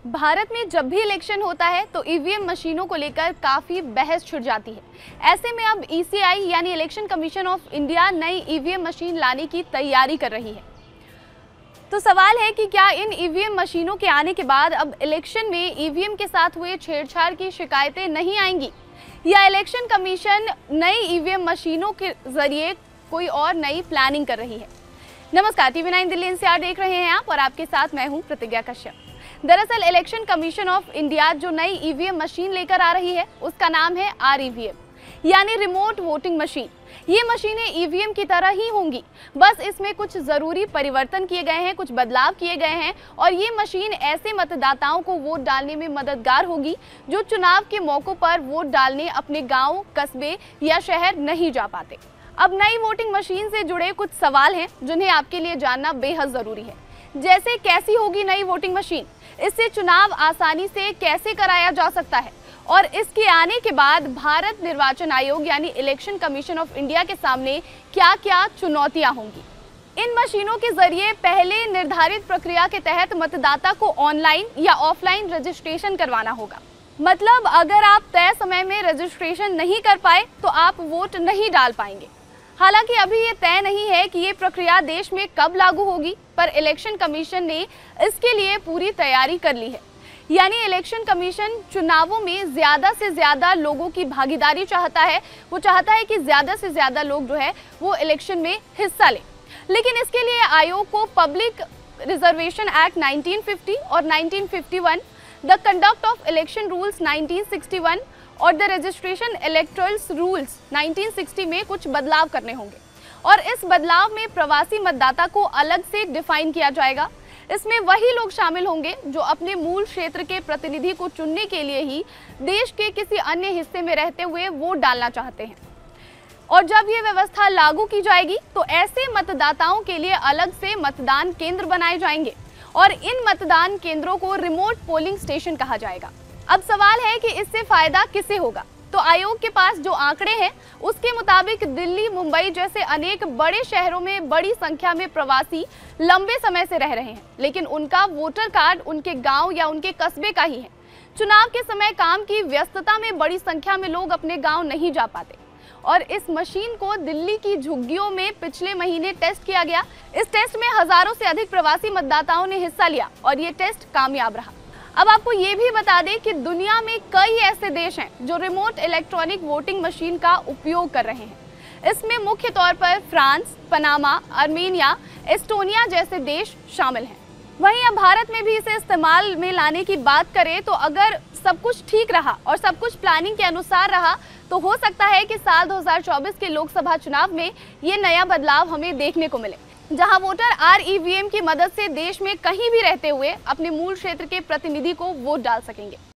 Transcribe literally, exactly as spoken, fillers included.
भारत में जब भी इलेक्शन होता है तो ईवीएम मशीनों को लेकर काफी बहस छिड़ जाती है। ऐसे में अब ईसीआई यानी इलेक्शन कमीशन ऑफ इंडिया नई ईवीएम मशीन लाने की तैयारी कर रही है। तो सवाल है कि क्या इन ईवीएम मशीनों के आने के बाद अब इलेक्शन में ईवीएम के साथ हुए छेड़छाड़ की शिकायतें नहीं आएंगी, या इलेक्शन कमीशन नई ईवीएम मशीनों के जरिए कोई और नई प्लानिंग कर रही है। नमस्कार, टीवी नाइन दिल्ली एनसीआर देख रहे हैं आप और आपके साथ मैं हूं प्रतिज्ञा कश्यप। दरअसल इलेक्शन कमीशन ऑफ इंडिया जो नई ईवीएम मशीन लेकर आ रही है उसका नाम है आर ईवीएम यानी रिमोट वोटिंग मशीन। ये मशीनें ईवीएम की तरह ही होंगी, बस इसमें कुछ जरूरी परिवर्तन किए गए हैं, कुछ बदलाव किए गए हैं और ये मशीन ऐसे मतदाताओं को वोट डालने में मददगार होगी जो चुनाव के मौकों पर वोट डालने अपने गाँव, कस्बे या शहर नहीं जा पाते। अब नई वोटिंग मशीन से जुड़े कुछ सवाल हैं जिन्हें आपके लिए जानना बेहद जरूरी है। जैसे कैसी होगी नई वोटिंग मशीन, इससे चुनाव आसानी से कैसे कराया जा सकता है और इसके आने के बाद भारत निर्वाचन आयोग यानी इलेक्शन कमीशन ऑफ इंडिया के सामने क्या क्या चुनौतियां होंगी। इन मशीनों के जरिए पहले निर्धारित प्रक्रिया के तहत मतदाता को ऑनलाइन या ऑफलाइन रजिस्ट्रेशन करवाना होगा। मतलब अगर आप तय समय में रजिस्ट्रेशन नहीं कर पाए तो आप वोट नहीं डाल पाएंगे। हालांकि अभी ये तय नहीं है कि ये प्रक्रिया देश में कब लागू होगी, पर इलेक्शन कमीशन ने इसके लिए पूरी तैयारी कर ली है। यानी इलेक्शन कमीशन चुनावों में ज्यादा से ज्यादा लोगों की भागीदारी चाहता है। वो चाहता है कि ज्यादा से ज्यादा लोग जो है वो इलेक्शन में हिस्सा लें। लेकिन इसके लिए आयोग को public reservation act nineteen fifty और nineteen fifty one, the conduct of election rules nineteen sixty one और the registration electorals rules nineteen sixty में कुछ बदलाव करने होंगे। और इस बदलाव में प्रवासी मतदाता को अलग से डिफाइन किया जाएगा। इसमें वही लोग शामिल होंगे जो अपने मूल क्षेत्र के प्रतिनिधि को चुनने के लिए ही देश के किसी अन्य हिस्से में रहते हुए वोट डालना चाहते हैं। और जब ये व्यवस्था लागू की जाएगी तो ऐसे मतदाताओं के लिए अलग से मतदान केंद्र बनाए जाएंगे और इन मतदान केंद्रों को रिमोट पोलिंग स्टेशन कहा जाएगा। अब सवाल है कि इससे फायदा किसे होगा। तो आयोग के पास जो आंकड़े हैं उसके मुताबिक दिल्ली, मुंबई जैसे अनेक बड़े शहरों में बड़ी संख्या में प्रवासी लंबे समय से रह रहे हैं, लेकिन उनका वोटर कार्ड उनके गांव या उनके कस्बे का ही है। चुनाव के समय काम की व्यस्तता में बड़ी संख्या में लोग अपने गांव नहीं जा पाते और इस मशीन को दिल्ली की झुग्गियों में पिछले महीने टेस्ट किया गया। इस टेस्ट में हजारों से अधिक प्रवासी मतदाताओं ने हिस्सा लिया और ये टेस्ट कामयाब रहा। अब आपको ये भी बता दें कि दुनिया में कई ऐसे देश हैं जो रिमोट इलेक्ट्रॉनिक वोटिंग मशीन का उपयोग कर रहे हैं। इसमें मुख्य तौर पर फ्रांस, पनामा, आर्मेनिया, एस्टोनिया जैसे देश शामिल हैं। वहीं अब भारत में भी इसे इस्तेमाल में लाने की बात करें तो अगर सब कुछ ठीक रहा और सब कुछ प्लानिंग के अनुसार रहा तो हो सकता है कि साल दो हज़ार चौबीस के लोकसभा चुनाव में ये नया बदलाव हमें देखने को मिले, जहां वोटर आर ईवीएम की मदद से देश में कहीं भी रहते हुए अपने मूल क्षेत्र के प्रतिनिधि को वोट डाल सकेंगे।